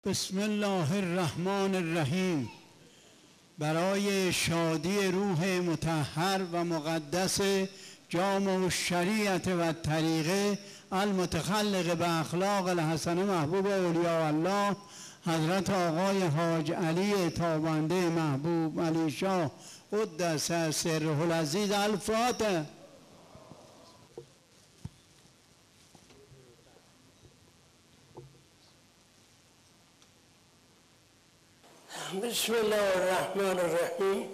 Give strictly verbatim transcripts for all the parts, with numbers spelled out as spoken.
بسم الله الرحمن الرحیم. برای شادی روح مطهر و مقدس جامع الشریعت و طریقه المتخلق به اخلاق الحسنه محبوب اولیاء الله حضرت آقای حاج علی تابنده محبوب علی شاه قدس سره العزیز. الفاتحه. بسم الله الرحمن الرحیم.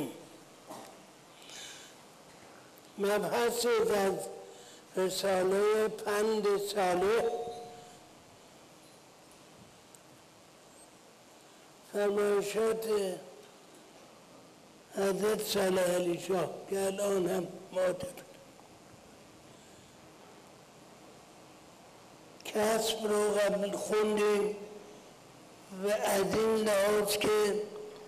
مبحث از رساله پند صالح فرمایشات حضرت صالح علی شاه که الان هم مادر کسب رو قبل خوندیم و از این لحاظ که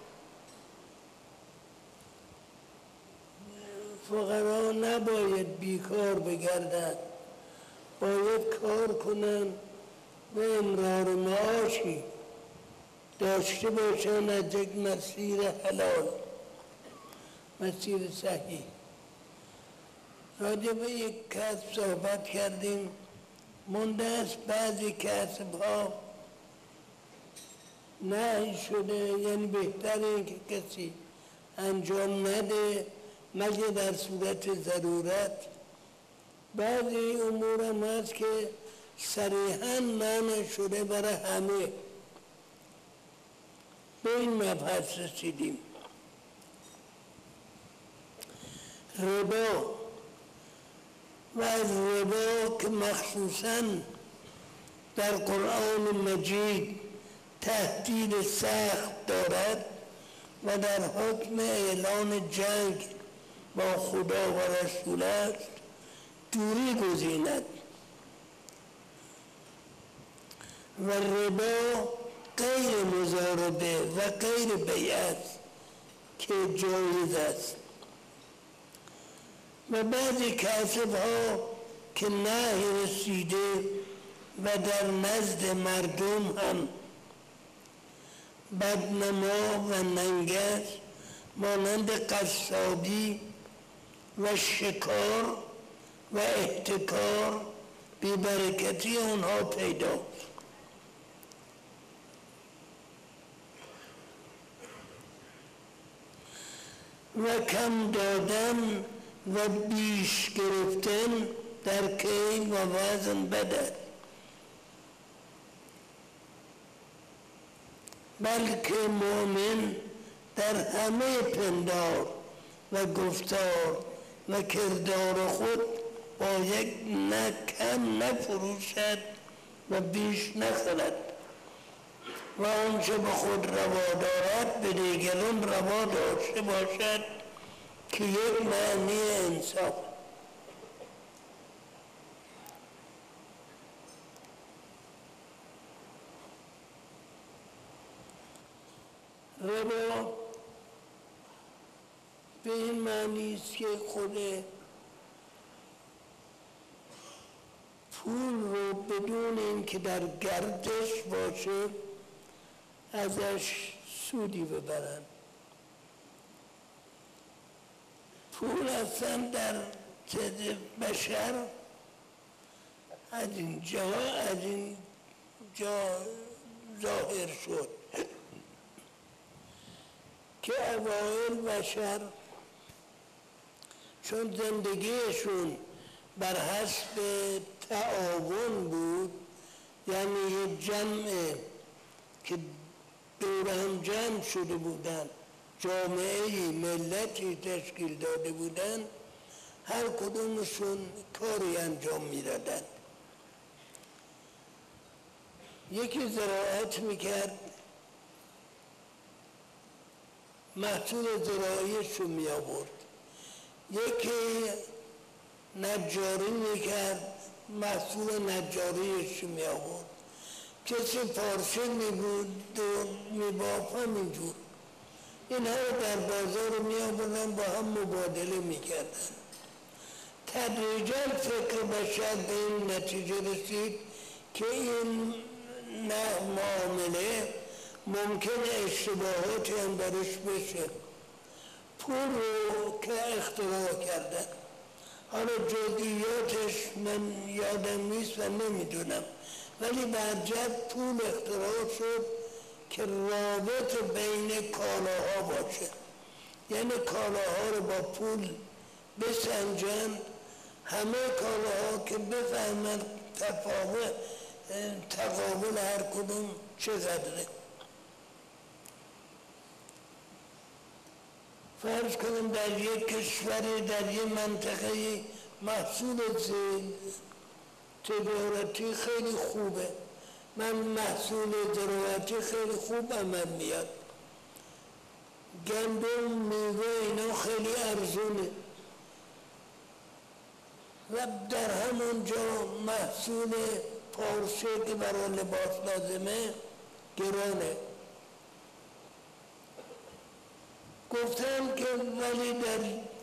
فقرا نباید بیکار بگردند، باید کار کنند و امرار معاشی داشته باشند از یک مسیر حلال، مسیر صحیح. راجع به یک کسب صحبت کردیم، مونده است بعضی کسب ها نهی شده، یعنی بهتره که کسی انجام نده مگه در صورت ضرورت. بعضی امور هم هست که صریحاً منع شده برای همه. به این مبحث رسیدیم. ربا و از ربا که مخصوصاً در قرآن مجید تهدید سخت دارد و در حکم اعلان جنگ با خدا و رسول است، دوری گزیند. و ربا غیر مضاربه و غیر بیعت که جایز است. و بعضی کسب ها که نهی رسیده و در نزد مردم هم بدنما و ننگش مانند قصابی و شکار و احتکار بی‌برکتی اونها پیداست. و کم دادن و بیش گرفتن در کیل و وزن بده، بلکه مؤمن در همه پندار و گفتار و کردار خود باید نه کم نفروشد و بیش نخرد و آنچه به خود روا دارد به دیگران روا داشته باشد که یک معنی انصاف. ربا به این معنی است که خود پول رو بدون اینکه در گردش باشه ازش سودی ببرن. پول اصلا در ضد بشر از این جا از این جا ظاهر شد که اوائل بشر چون زندگیشون بر حسب تعاون بود، یعنی یه جمع که دور هم جمع شده بودن، جامعه ملتی تشکیل داده بودن، هر کدومشون کاری انجام میدادن. یکی زراعت میکرد، محصول زراعیش رو می آورد. یکی نجاری میکرد، محصول نجاریش رو می آورد. کسی پارچه می بود و می باف همینجور. اینها رو در بازار می آوردن، با هم مبادله می کردن. تدریجاً فکر بشر به این نتیجه رسید که این نه معامله ممکنه اشتباهاتی هم درش بشه. پول رو که اختراع کردن، حالا جزئیاتش من یادم نیست و نمیدونم، ولی بعد پول اختراع شد که رابط بین کالاها باشه، یعنی کالاها رو با پول بسنجن، همه کالاها که بفهمن تفاوت تقابل هر کدوم چقدره. فرض کنم در یک کشور، در یک منطقه محصول تجارتی خیلی خوبه، من محصول زراعتی خیلی خوب عمل میاد، گندم، میوه اینا خیلی ارزونه و در همونجا محصول پارچه که برای لباس لازمه گرانه. گفتم که ولی در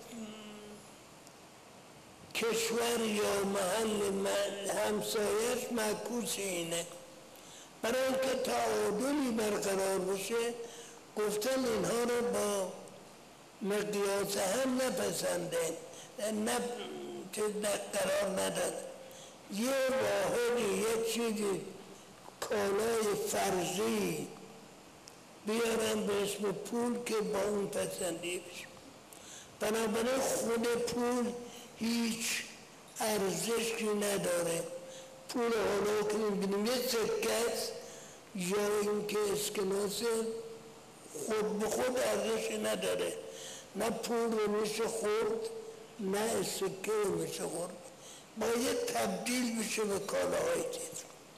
کشور یا محل همسایش معکوس اینه. برای اینکه تعادلی برقرار بشه گفتم اینها رو با مقیاس هم نپسندن، نه قرار ندن. یه واحدی، یه چیزی کالای فرضی بیارن به اسم پول که با اون پسندی بشه. بنابراین خود پول هیچ ارزشی نداره. پول حالا که میبینیم یه سکه است یا اینکه اسکناس، خود به خود ارزشی نداره. نه پول رو میشه خورد، نه سکه رو میشه خورد، باید تبدیل بشه به کالاهای چیز.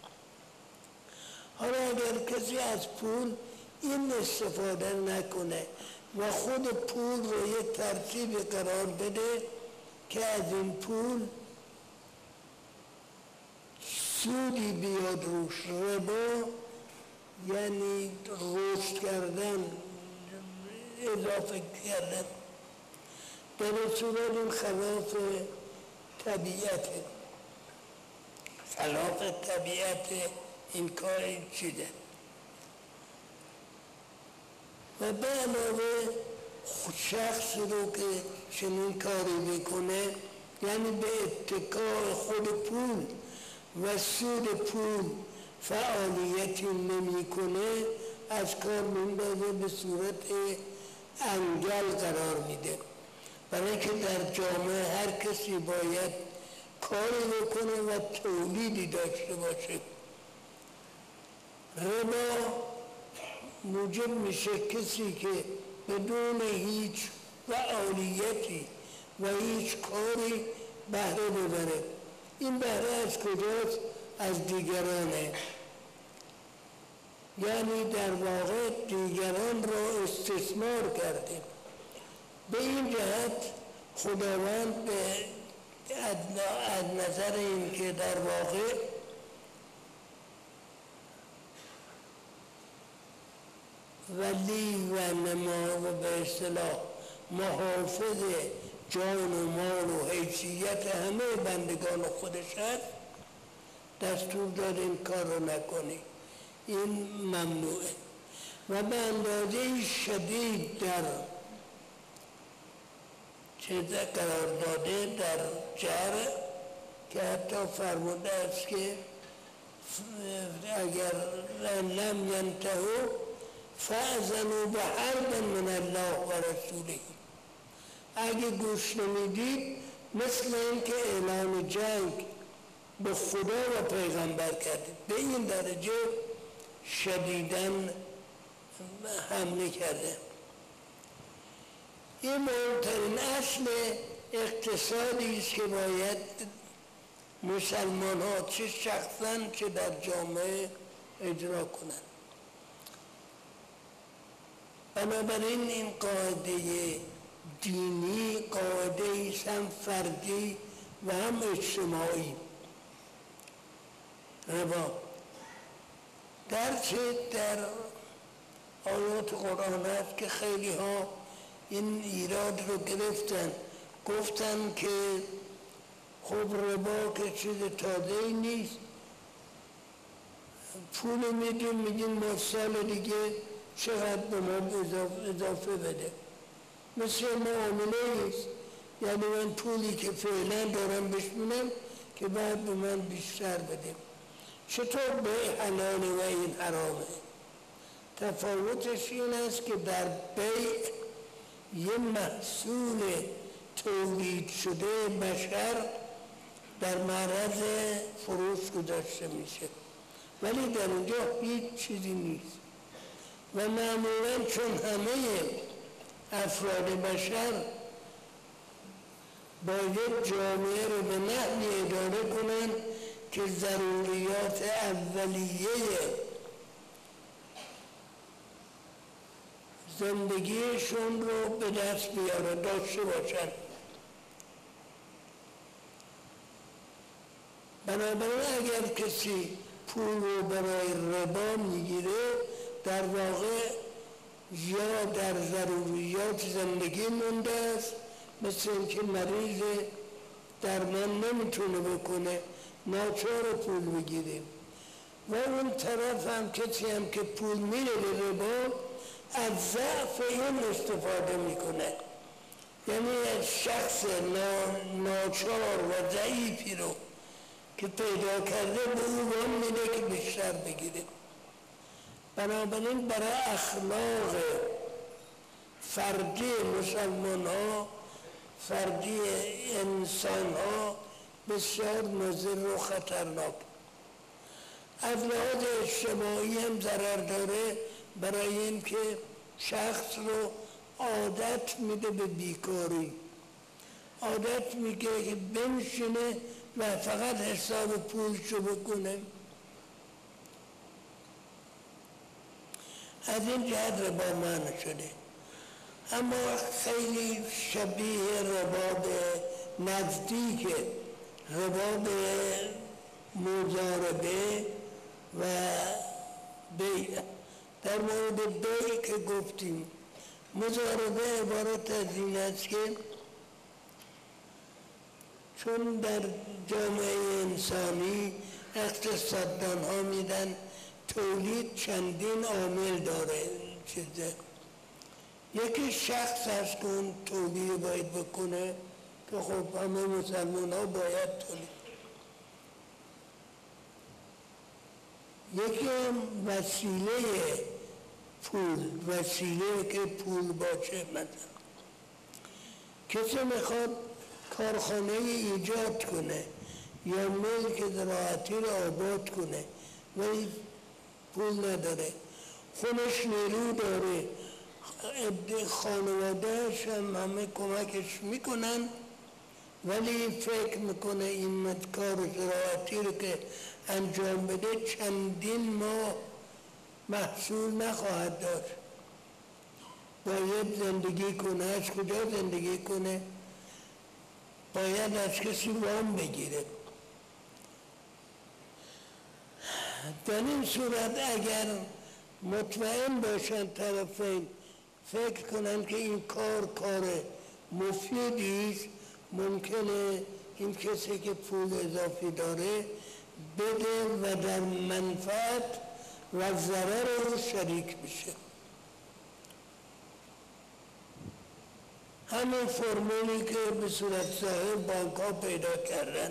حالا اگر کسی از پول این استفاده نکنه و خود پول رو یک ترتیب قرار بده که از این پول سودی بیاد روش، ربا یعنی رشد کردن، اضافه کردن، در صورت این خلاف طبیعته، خلاف طبیعت این کار چیده. و به علاوه شخص رو که چنین کاری میکنه، یعنی به اتکاع خود پول و سود پول فعالیتی نمیکنه، از کار میندازه، به صورت انگل قرار میده. برای اینکه در جامعه هر کسی باید کاری بکنه و تولیدی داشته باشه. ربا موجب میشه کسی که بدون هیچ فعالیتی و هیچ کاری بهره ببره. این بهره از کجاست؟ از دیگرانه، یعنی در واقع دیگران را استثمار کرده. به این جهت خداوند به از نظر این که در واقع ولی و نما و به اصطلاح محافظ جان و مال و حیثیت همه بندگان خودش هست، دستور داد این کار رو نکنی، این ممنوعه. و به اندازه شدید در چیزه قرار داده در جهر که حتی فرموده است که اگر لم ینتهوا فأذنوا بحرب من الله و رسوله، اگه گوش نمیدید مثل این که اعلان جنگ به خدا و پیغمبر کردید. به این درجه شدیداً حمله کرده. این مهمترین اصل اقتصادی است که باید مسلمان ها چه شخصاً چه در جامعه اجرا کنند. بنابراین این قاعده دینی قاعده ایست هم فردی و هم اجتماعی. ربا درچه در آیات قرآن هست که خیلی ها این ایراد رو گرفتن، گفتن که خب ربا که چیز تازه‌ای نیست، پول میدیم میگیم ما سال دیگه چقدر به ما اضافه بده. مثل معامله نیست، یعنی من پولی که فعلا دارم بهش میدم که بعد به من بیشتر بده. چطور بیع حلاله و این حرامه؟ تفاوتش این است که در بیع یه محصول تولید شده بشر در معرض فروش گذاشته میشه، ولی در اونجا هیچ چیزی نیست و معمولا چون همه افراد بشر باید جامعه رو به نحوی اداره کنن که ضروریات اولیه زندگیشون رو به دست بیارن، داشته باشن. بنابراین اگر کسی پول رو برای ربا میگیره در واقع یا در ضروریات زندگی مونده است، مثل اینکه مریض درمان نمیتونه بکنه ناچار پول بگیره. و اون طرف هم کسی هم که پول میره به ربا از ضعف این استفاده میکنه، یعنی از شخص ناچار و ضعیفی رو که پیدا کرده به او وام میده که بیشتر بگیره. بنابراین برای اخلاق فردی مسلمان ها، فردی انسان ها بسیار مضر و خطرناک. از لحاظ اجتماعی هم ضرر داره، برای اینکه شخص رو عادت میده به بیکاری، عادت میگه که بنشینه و فقط حساب پولشو بکنه. از این جهت ربا معنی شده، اما خیلی شبیه ربا به نزدیک ربا به مضاربه و بیع. در مورد بیع که گفتیم، مضاربه عبارت از این است که چون در جامعه انسانی اقتصاددان ها میدن تولید چندین عامل داره، چیزه یکی شخص هست که اون تولید باید بکنه که خب همه مسلمان ها باید تولید. یکی وسیله پول، وسیله که پول باشه. مثلا کسی میخواد کارخانه ایجاد کنه یا ملک زراعتی رو آباد کنه ولی پول نداره، خونش نیرو داره، خانوادهش هم همه کمکش میکنن، ولی فکر میکنه این کار زراعتی رو که انجام بده چندین ماه محصول نخواهد داشت، باید زندگی کنه. از کجا زندگی کنه؟ باید از کسی وام بگیره. در این صورت اگر مطمئن باشن طرفین، فکر کنن که این کار کار مفیدی است، ممکنه این کسی که پول اضافی داره بده و در منفعت و ضرر او شریک بشه. همین فرمولی که به صورت ظاهر بانک ها پیدا کردن.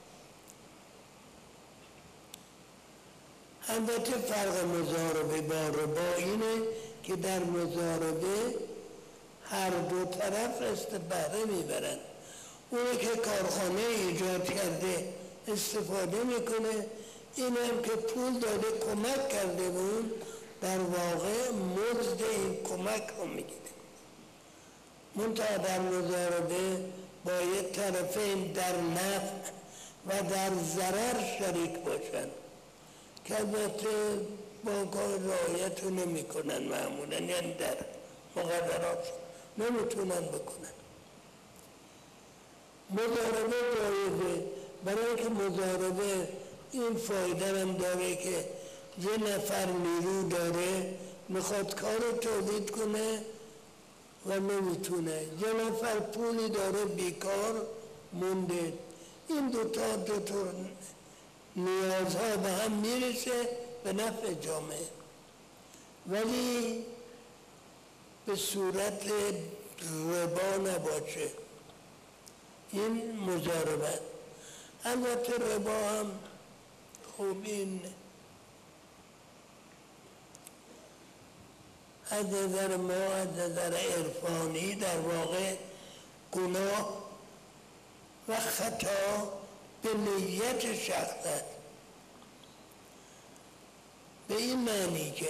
البته فرق مضاربه با ربا اینه که در مضاربه هر دو طرف است بهره میبرن. اونی که کارخانه ایجاد کرده استفاده میکنه، این هم که پول داده کمک کرده به اون در واقع مزد این کمک رو میگیره. منتها در مضاربه باید طرفین در نفع و در ضرر شریک باشن که البته بانک‌ها رعایت رو نمی کنن معمولا، یعنی در مقررات نمیتونن بکنن. مضاربه جایزه، برای که مضاربه این فایده هم داره که یه نفر نیرو داره میخواد کار رو تولید کنه و نمیتونه، یه نفر پولی داره بیکار مونده، این دوتا دوتا نیازها به هم میرسه به نفع جامعه، ولی به صورت ربا نباشه. این مضاربت. البته ربا هم خوب این از نظر ما، از نظر عرفانی در واقع گناه و خطا به نیت شخص است. به این معنی که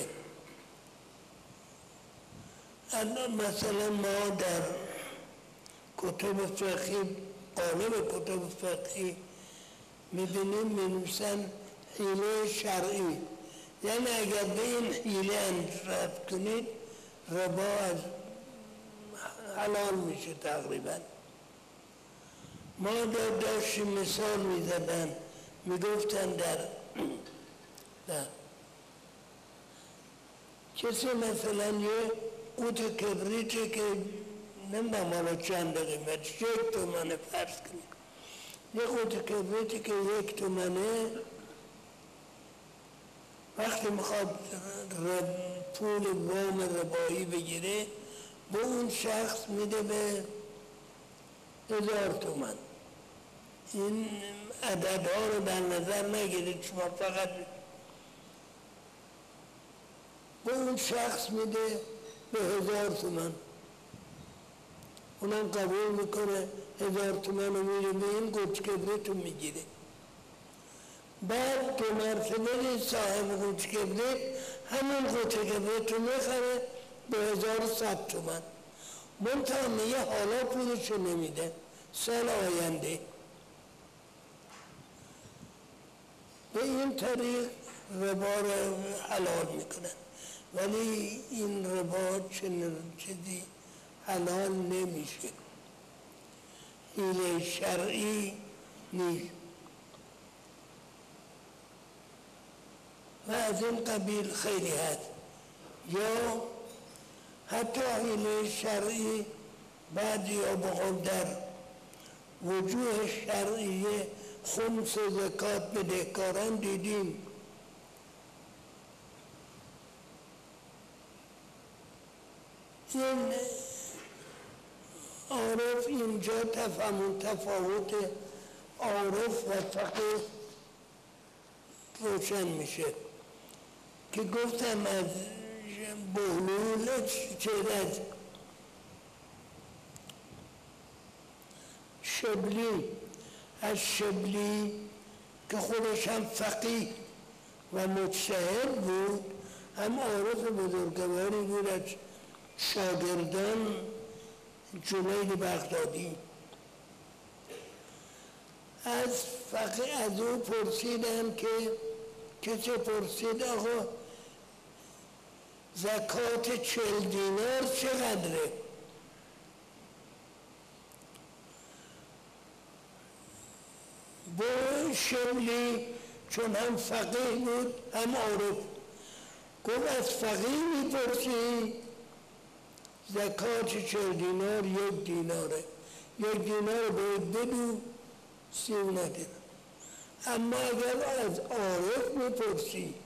مثلا ما در کتب فقهی، قالب کتب فقهی میبینیم مینویسن حیله شرعی، یعنی اگر به این حیله انجام کنید ربا از حلال میشه تقریبا. ما داشتیم مثال میزدن، میگفتن در در کسی مثلا یه قوت کبریتی که نمیدونم حالا چند قیمتش یک تومنه فرض کنید، یه قوت کبریتی که یک تومنه وقتی میخواد پول وام ربایی بگیره به اون شخص میده به هزار تومن. این عددها رو در نظر نگیرید، شما فقط به اون شخص میده به هزار تومن، اونم قبول میکنه، هزار تومن رو میره به این قوت کبریت رو میگیره. بعد دو مرتبه صاحب قوت کبریت همون قوت کبریت رو میخره به هزار و صد تومن، منطقه میگه حالا پولش رو نمیده، سال آینده. به این طریق ربا رو حلال میکنن، ولی این ربا چنین چیزی حلال نمیشه، حیله شرعی نیست. و از این قبیل خیلی هست. یا حتی حیله شرعی بعضی ها بقول در وجوه شرعیه خمس زکات بدهکاران دیدیم. این عارف اینجا تفهمون تفاوت عارف و فقیه روشن میشه که گفتم از بهلول چه از شبلی، از شبلی که خودش هم فقیه و مجتهد بود، هم عارف بزرگواری بود، از شاگردان جنید بغدادی. از فقیه از او پرسیدم که کسی پرسید آقا زکات چل دینار چقدره؟ با شبلی چون هم فقیه بود هم عارف گفت از فقیه میپرسی؟ زکات چل دینار یک دیناره، یک دینار باید بدو سیو ندید. اما اگر از عارف میپرسی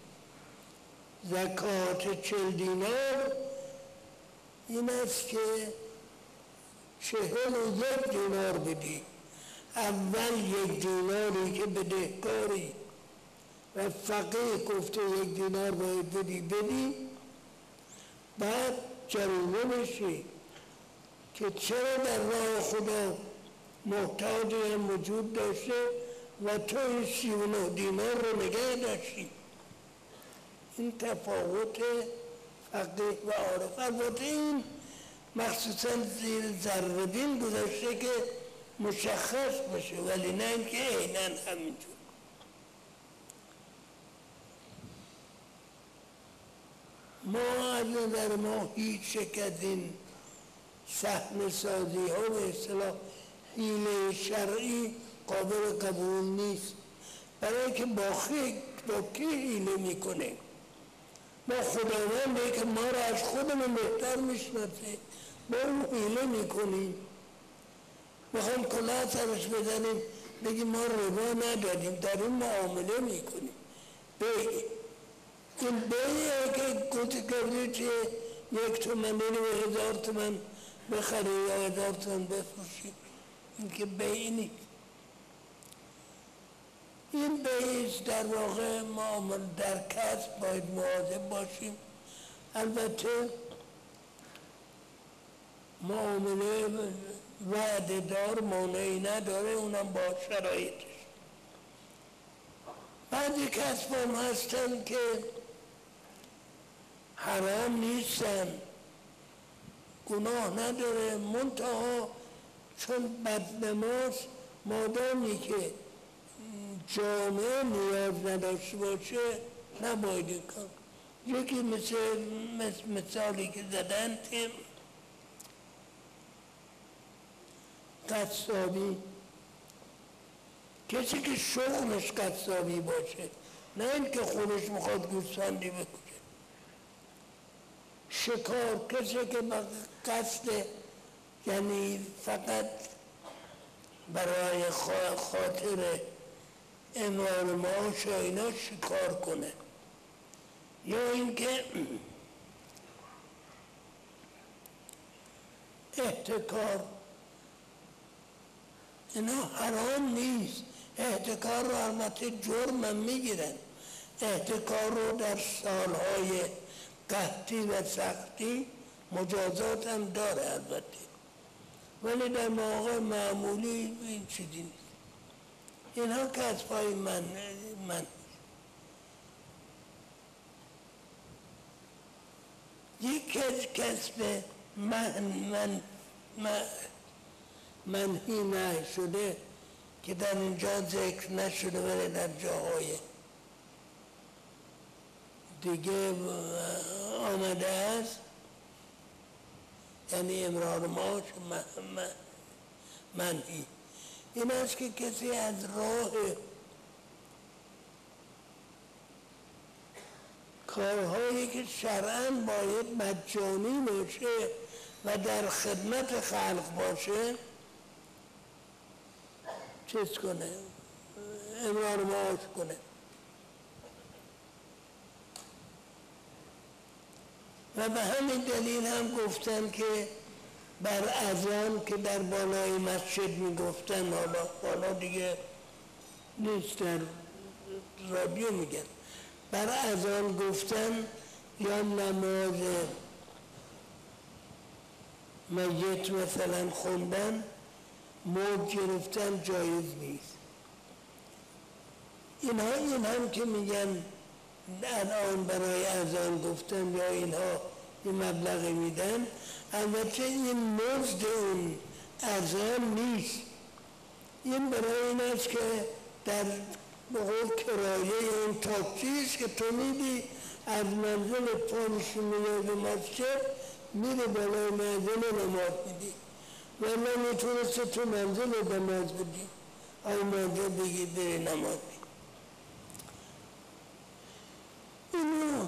زکات چل دینار این است که چهل و یک دینار بدی. اول یک دیناری که بدهکاری و فقیه گفته یک دینار باید بدی بدی، بعد جریمه بشی که چرا در راه خدا محتاجی هم وجود داشته و تو این سی و نه دینار رو نگه داشتی. این تفاوت فقیه و عارف. البته این مخصوصا زیر ذره‌بین گذاشته که مشخص باشه، ولی نه اینکه عیناً همینجور. ما از نظر ما هیچ یک از این صحنه سازی ها به اصطلاح حیله شرعی قابل قبول نیست، برای که با خیلی با کی حیله میکنه؟ ما خداونده که ما را از خودمون بهتر میشناسه با اون حیله میکنیم، میخوام کلاه سرش بزنیم بگیم ما ربا ندادیم، در این معامله میکنیم. به این بیه که گوتی کردی که یک تومن رو به هزار تومن بخری یا هزار تومن بفروشی، این که بیه نیست. این بیه در واقع معامل در کسب باید مواظب باشیم. البته معامله وعده دار مانعی نداره، اونم با شرایطش. بعضی کسب هم هستن که حرام نیستن، گناه نداره، منتها چون بدنماز مادامی که جامعه نیاز نداشته باشه نباید این کار. یکی مثل مثالی که زدن که قصابی، کسی که شغلش قصابی باشه، نه اینکه خودش میخواد گوسفندی بکشه. شکار، کسی که قصد یعنی فقط برای خاطر امرار معاش و اینا شکار کنه، یا اینکه احتکار، اینا حرام نیست. احتکار رو البته جرم هم میگیرن، احتکار رو در سالهای قحطی و سختی مجازات هم داره البته، ولی در مواقع معمولی این چیزی نیست. اینها کسب‌های من من یک کسب من من من منهی نشده که در اینجا ذکر نشده ولی در جاهای دیگه آمده است، یعنی امرار معاش منهی، این است که کسی از راه کارهایی که شرعاً باید مجانی باشه و در خدمت خلق باشه چیز کنه، امرار معاش کنه. و به همین دلیل هم گفتن که بر اذان که در بالای مسجد میگفتن، حالا حالا دیگه نیست، در رادیو میگن، بر اذان گفتن یا نماز میت مثلا خوندن، موج گرفتن جایز نیست. اینها این هم که میگن الان برای اذان گفتن یا اینها این مبلغی میدن، البته این مزد اون اذان نیست، این برای این است که در بقول کرایه اون تاکسی است که تو میدی از منزل پانش میره به مسجد، میره بالای منزل نماز میدی، ولی میتونسته تو منزل نماز بدی، آی منزل بگی بری نماز بدی. اینو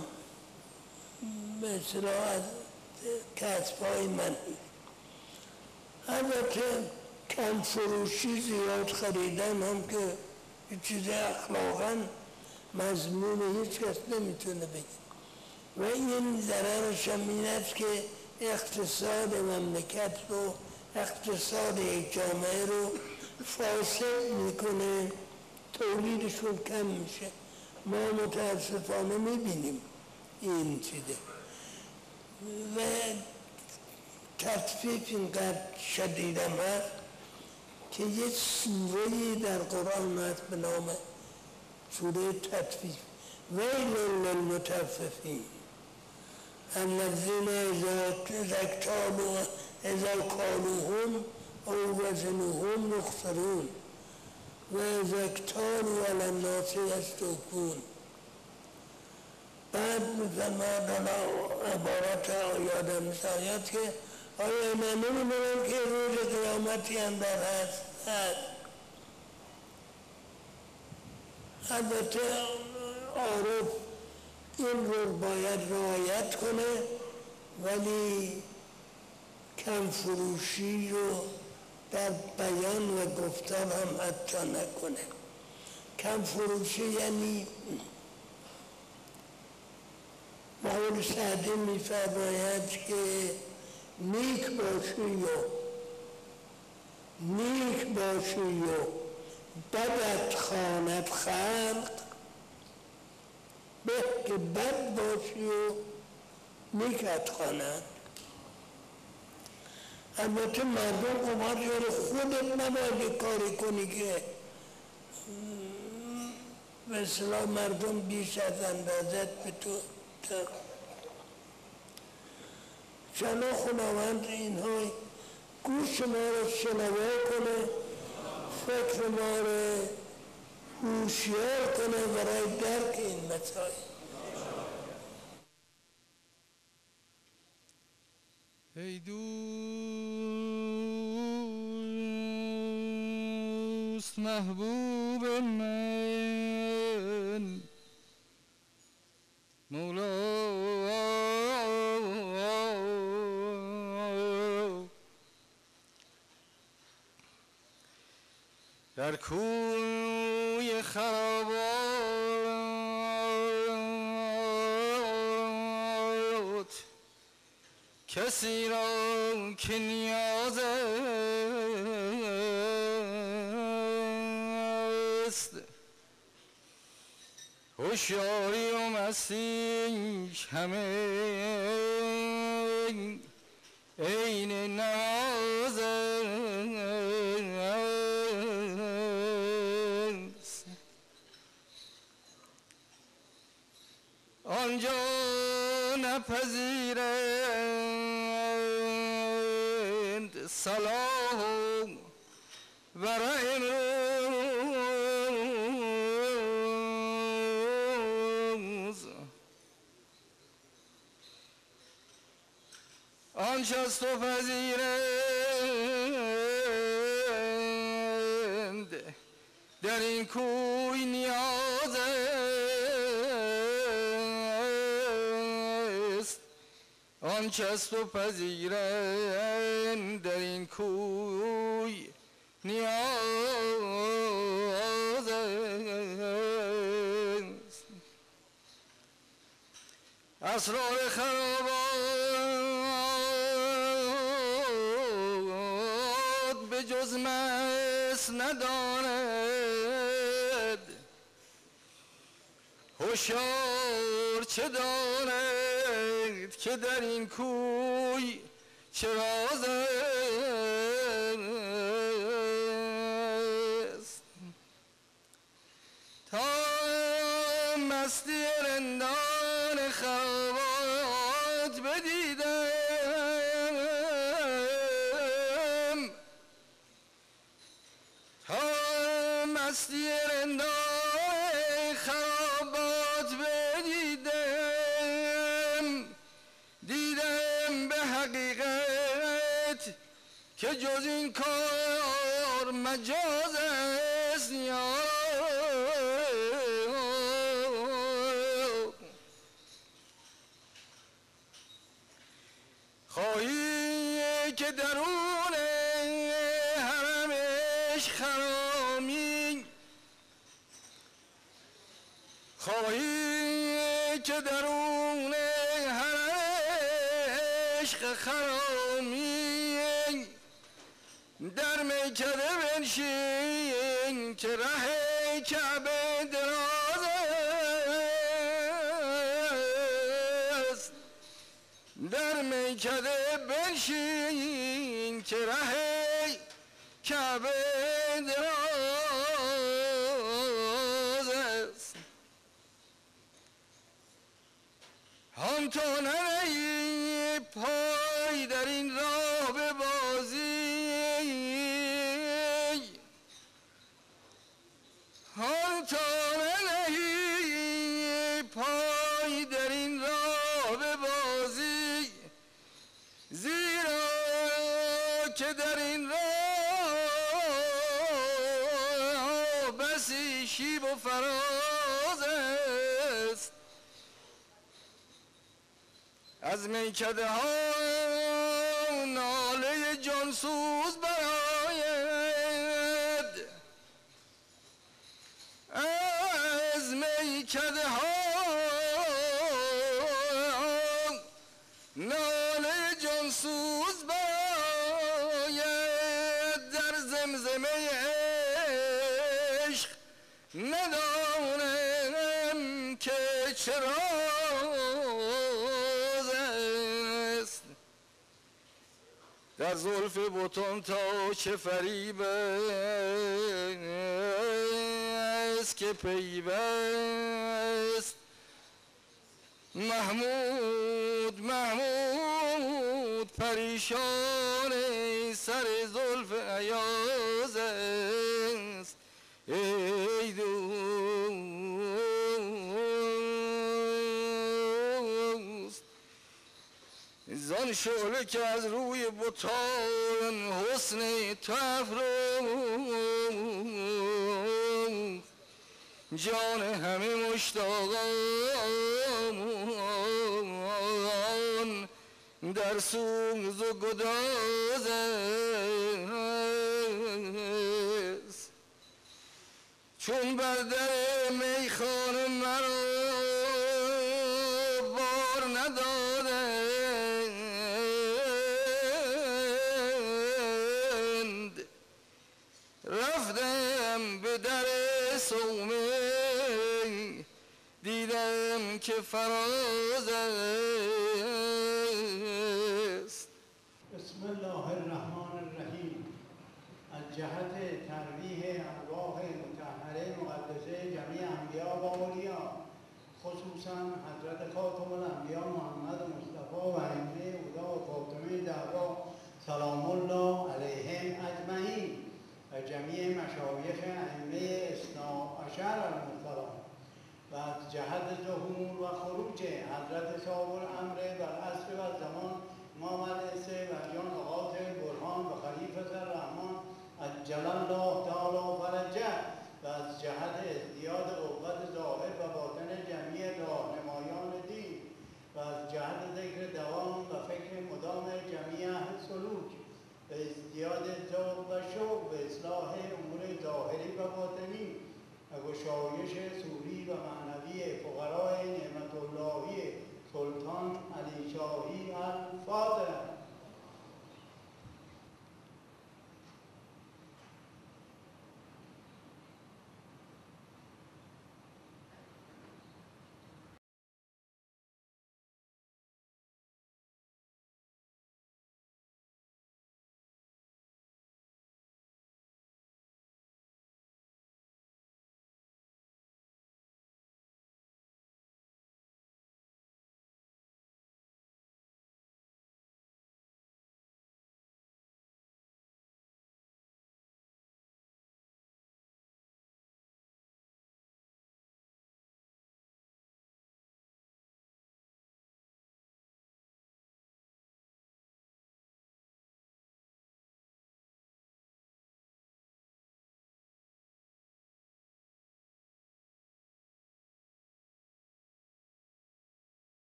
مثلا از کسب‌های منهی. البته کم فروشی زیاد خریدن هم که یه چیز اخلاقاً مضمون هیچ کس نمیتونه بگه و این ضررش هم این است که اقتصاد مملکت رو، اقتصاد یک جامعه رو فاسد میکنه، تولیدشون کم میشه. ما متاسفانه میبینیم این چیزه و تطفیف اینقدر شدیدم هست که یه سوره‌ای در قرآن هست به نام سوره تطفیف، ویل للمطففین الذین اذا اکتالوا اذا کالوهم او وزنوهم یخسرون و اذا اکتالوا علی الناس یستوفون. بعد میفرماید عبارت یادم می‌آید که آیا من نمی‌دونم که روز قیامتی هم در هست هست. البته عارف این رو باید رعایت کنه، ولی کم فروشی رو در بیان و گفتن هم حتی نکنه. کم فروشی یعنی مولوی سعدی می‌فرماید که نیک باشی و نیک باشی و بدت خواند خلق، به که بد باشی و نیکت خوانند. البته مردم قمار یاره خودت نباید کاری کنی که به اصطلاح مردم بیش از اندازت به تو چلا خداوند اینها گوش ما رو شنوا کنه، فکر ما رو هوشیار کنه برای درک این مسائل. ای دوست محبوب من مولا، در کوی خرابات کسی را که نیاز است، هوشیاری و مستی همه عین نماز است. آنجا نپذیرند صلاح و ورع امروز، آنچه از تو پذیرند در این کوی نیاز است، آنچه از تو پذیرند در این کوی نیاز است. اسرار خرابات به جز مس نداند، هوشیار چه داند که در این کوی چه راز است. تا مستی رندان خرابات بدیدم، تا مستی رندان خرابات بدیدم، دیدم به حقیقت که جز این کار مجاز است. یا خواهی که درون حرمش خرامی، خواهی که درون حرمش خرامی، در میکده بنشین که ره کعبه دراز است، در میکده بنشین که ره کعبه دراز است. هم تو ننهی پای در این راه به بازی، هم تو ننهی پای در این راه به بازی، زیرا که در این راه بسی شیب و فراز است. از میکده ها ناله جانسوز براید، از میکده ها چه راز است در زلف بتان تا چه فریب است که پیوست محمود محمود پریشان سر زلف ایاز است ای دوست زان شعله که از روی بتان حسن تو افروخت جان همه مشتاقان در سوز و گداز است چون بر در میخانه مرا بار ندادند رفتم به در صومعه دیدم که فراز است. بسم الله الرحمن الرحیم. از جهت ترویح ارواح مطهره مقدسه جمیع انبیا و اولیا، خصوصا حضرت خاتم الانبیا محمد مصطفی و ائمه هدا و فاطمه زهرا سلام الله علیهم اجمعین و جمیع مشایخ ائمه اثنا عشر المحترم، و از جهت ظهور و خروج حضرت صاحب الامر و العصر و زمان امام العصر و جان آغاز برهان و خلیفه الرحمن عجل الله تعالی